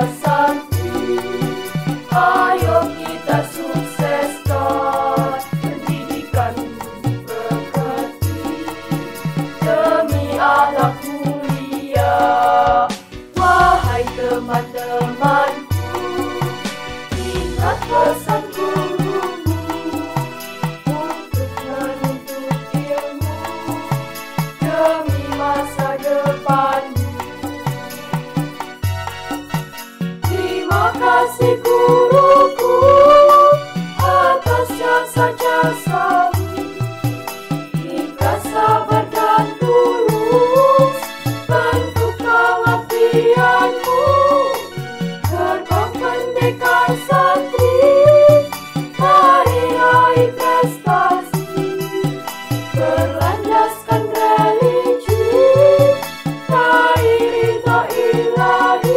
santri, ayo kita sukseskan pendidikan pekerti demi anak mulia. Wahai teman-temanku, ingat pesan gurumu untuk menuntut ilmu demi masa depanmu. Terima kasih guruku atas jasa-jasamu, ikhlas, sabar dan tulus bentuk pengabdianmu. Gerbang pendekar santri, mari raih prestasi, berlandaskan religi, raih ridha ilahi.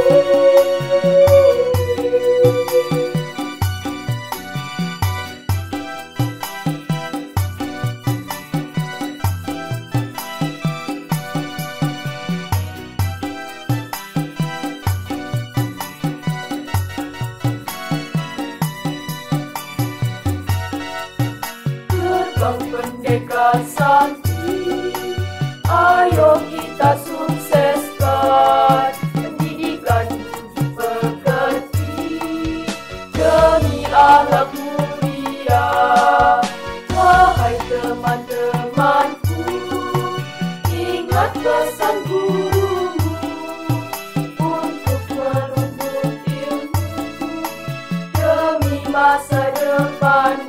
Gerbang pendekar santri, ayo kita sukseskan pendidikan pekerti demi anak mulia. Wahai teman-temanku, ingat pesan gurumu untuk menuntut ilmu demi masa depanmu.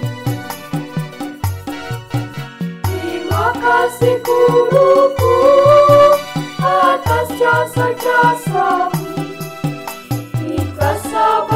Terima kasih guruku atas jasa-jasamu, ikhlas, sabar